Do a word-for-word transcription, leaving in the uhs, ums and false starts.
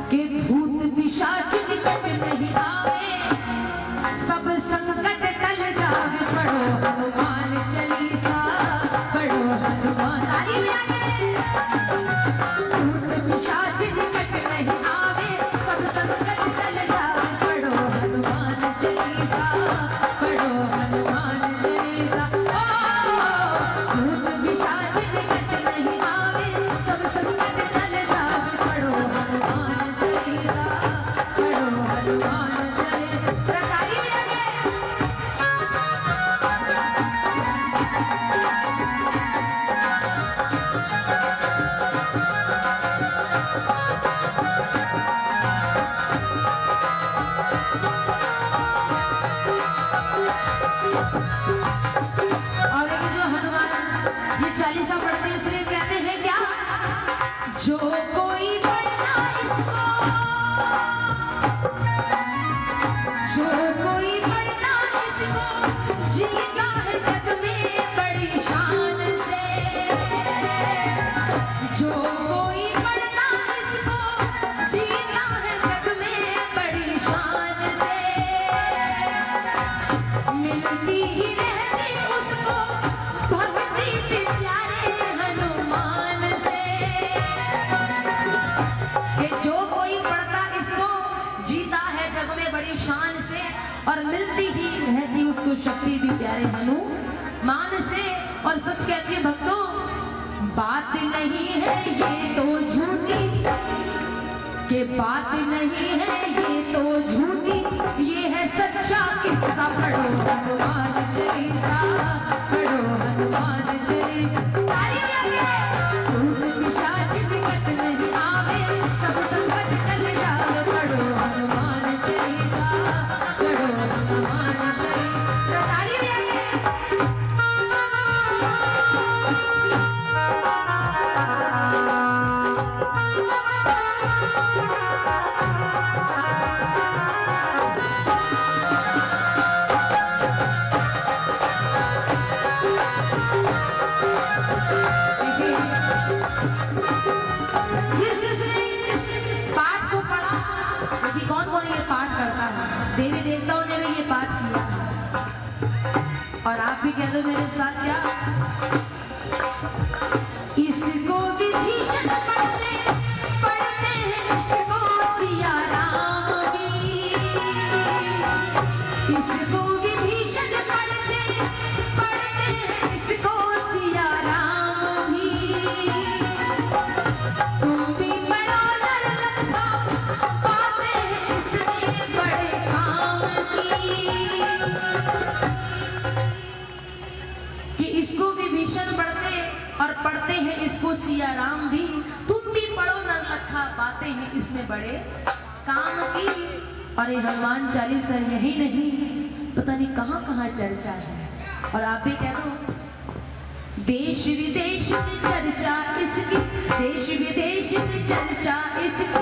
कि भूत पिशाच निकट नहीं आवे, सब संकट टल जावे। पढ़ो हनुमान चालीसा, पढ़ो हनुमान। ताली बजाइए। भूत पिशाच निकट नहीं आवे, सब संकट टल जावे। पढ़ो हनुमान चालीसा, पढ़ो हनुमान चालीसा। भूत पिशाच निकट नहीं आवे, सब संकट टल जावे। पढ़ो हनुमान चालीसा, पढ़ो हनुमान चालीसा। ताली बजाइए। और ये जो हनुमान ये चालीसा पढ़ते हैं इसलिए कहते हैं क्या, जो कोई पढ़ना इसको, जो कोई पढ़ना इसको, जीता है जग में बड़ी शान से। जो कोई पढ़ना इसको, जीता है जग में बड़ी शान से। मिलती ही रहती उसको भक्ति के प्यारे हनुमान से। कि जो कोई पढ़ता इसको, जीता है जग में बड़ी शान से, और मिलती ही रहती उसको शक्ति भी प्यारे हनुमान से। और सच कहती है भक्तों, बात नहीं है ये तो झूठी, कि बात नहीं है ये तो झूठी, ये है सच्चा किस्सा। पढ़ो हनुमान चालीसा, पढ़ो हनुमान चालीसा। ताली बजाइए। भूत पिशाच निकट नहीं आवे, सब संकट टल जावे। पढ़ो हनुमान चालीसा, पढ़ो हनुमान चालीसा। ताली बजाइए। जिस जिसने इस पाठ को पढ़ा, देखिए कौन कौन ये पाठ करता है, देवी देवताओं ने भी ये पाठ किया है। और आप भी कह दो मेरे साथ क्या, इसको विभीषण पढ़ते पढ़ते हैं, इसको सिया राम भी। इसको विभीषण पढ़ते पढ़ते हैं, इसको सिया राम भी। तुम भी बड़ा नर लखा, पाते हैं इसमें बड़े काम की। कि इसको विभीषण पढ़ते और पढ़ते हैं इसको सिया राम भी। तुम भी पढ़ो नर लखा, पाते हैं इसमें बड़े काम की। और ये हनुमान चालीसा यही नहीं, पता नहीं कहाँ कहाँ चर्चा है। और आप भी कह दो, देश विदेश में चर्चा इसकी, देश विदेश में चर्चा इसकी।